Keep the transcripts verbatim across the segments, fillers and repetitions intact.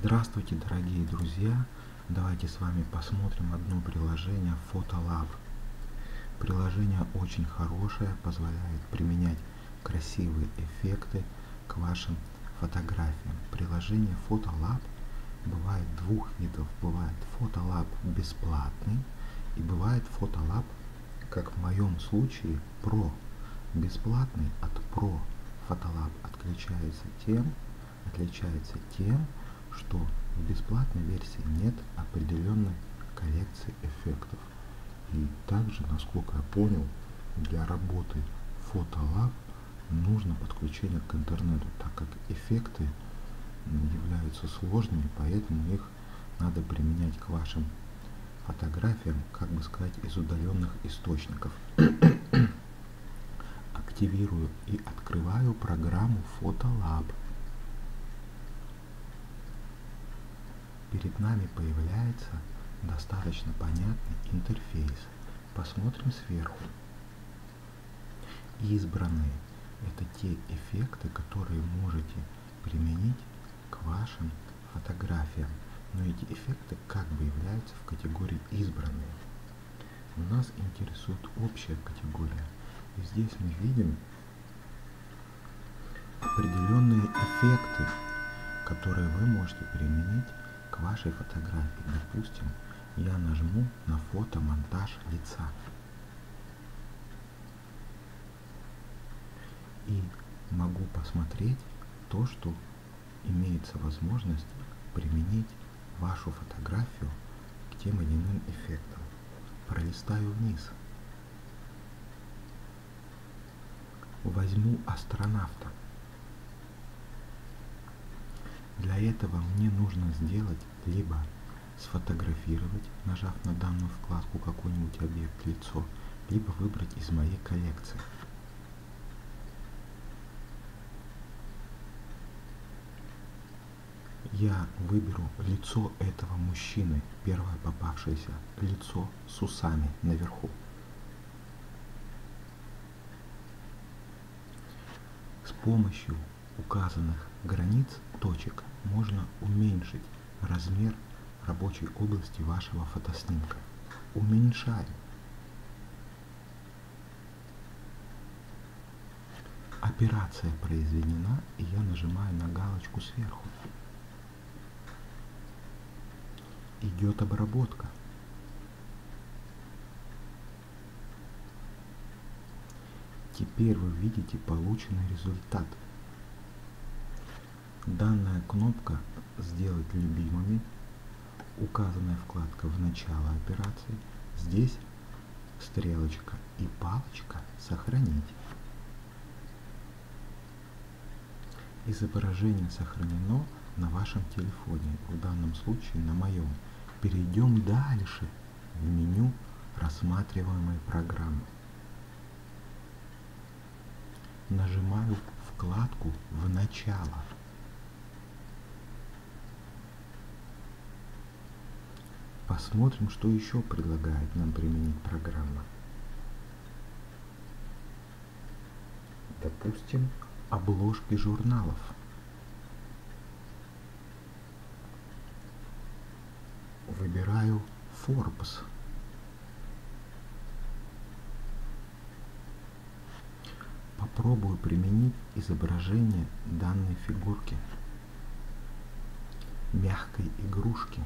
Здравствуйте, дорогие друзья! Давайте с вами посмотрим одно приложение Photolab. Приложение очень хорошее, позволяет применять красивые эффекты к вашим фотографиям. Приложение Photolab бывает двух видов. Бывает Photolab бесплатный и бывает Photolab, как в моем случае, Pro. Бесплатный от Pro Photolab отличается тем, отличается тем, что в бесплатной версии нет определенной коллекции эффектов. И также, насколько я понял, для работы Photolab нужно подключение к интернету, так как эффекты являются сложными, поэтому их надо применять к вашим фотографиям, как бы сказать, из удаленных источников. Активирую и открываю программу Photolab. Перед нами появляется достаточно понятный интерфейс. Посмотрим сверху. Избранные — это те эффекты, которые можете применить к вашим фотографиям. Но эти эффекты как бы являются в категории избранные. Нас интересует общая категория. И здесь мы видим определенные эффекты, которые вы можете применить к вашей фотографии. Допустим, я нажму на фотомонтаж лица и могу посмотреть то, что имеется возможность применить вашу фотографию к тем или иным эффектам. Пролистаю вниз. Возьму астронавта. Для этого мне нужно сделать либо сфотографировать, нажав на данную вкладку какой-нибудь объект лицо, либо выбрать из моей коллекции. Я выберу лицо этого мужчины, первое попавшееся лицо с усами наверху. С помощью указанных границ точек можно уменьшить размер рабочей области вашего фотоснимка. Уменьшаем. Операция произведена, и я нажимаю на галочку сверху. Идет обработка. Теперь вы видите полученный результат. Данная кнопка «Сделать любимыми», указанная вкладка в начало операции, здесь стрелочка и палочка «Сохранить». Изображение сохранено на вашем телефоне, в данном случае на моем. Перейдем дальше в меню рассматриваемой программы. Нажимаю вкладку «В начало». Посмотрим, что еще предлагает нам применить программа. Допустим, обложки журналов. Выбираю Forbes. Попробую применить изображение данной фигурки, мягкой игрушки.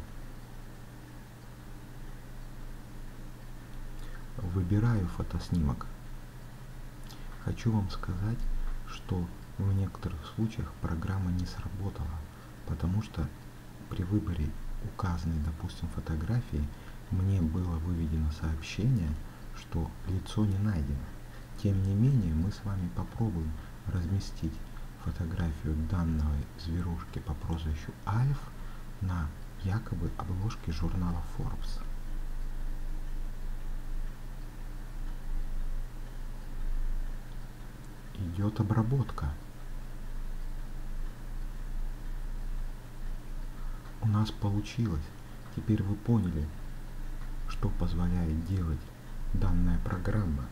Выбираю фотоснимок. Хочу вам сказать, что в некоторых случаях программа не сработала, потому что при выборе указанной, допустим, фотографии мне было выведено сообщение, что лицо не найдено. Тем не менее, мы с вами попробуем разместить фотографию данной зверушки по прозвищу Альф на якобы обложке журнала Forbes. Идет обработка. У нас получилось. Теперь вы поняли, что позволяет делать данная программа.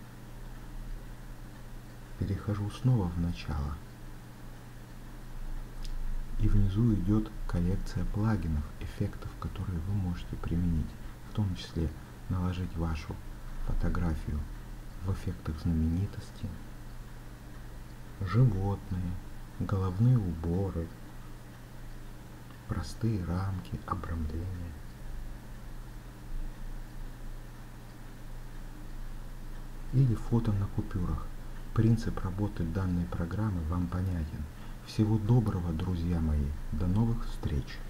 Перехожу снова в начало. И внизу идет коллекция плагинов, эффектов, которые вы можете применить, в том числе наложить вашу фотографию в эффектах знаменитости, животные, головные уборы, простые рамки, обрамления. Или фото на купюрах. Принцип работы данной программы вам понятен. Всего доброго, друзья мои. До новых встреч!